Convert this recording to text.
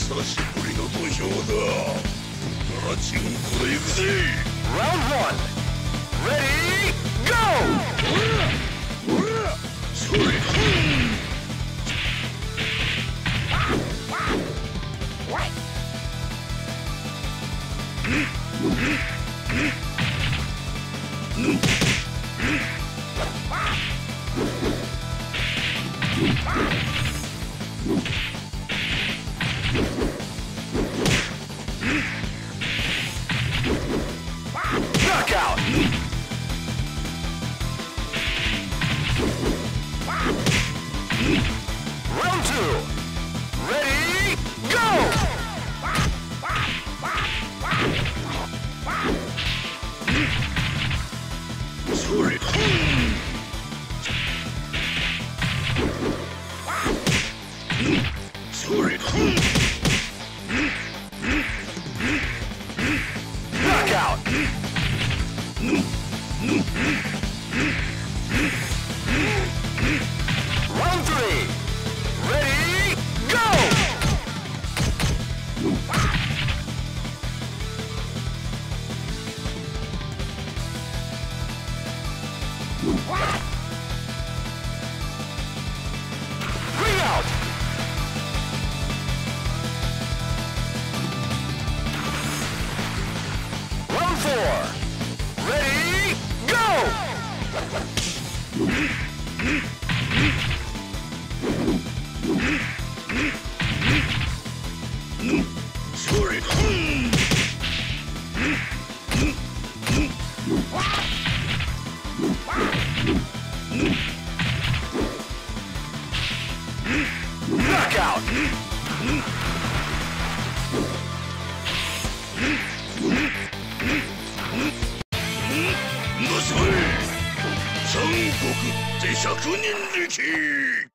久しぶりの土俵だ。ガチンコで行くぜ。 Round 1 Ready Go! それ Knockout! Round 2 Ready Go! それそれ Knockout! Round 3 Ready Go! 3 out! Round 4 Ready Go! それ Knockout! なされ三国って百人力。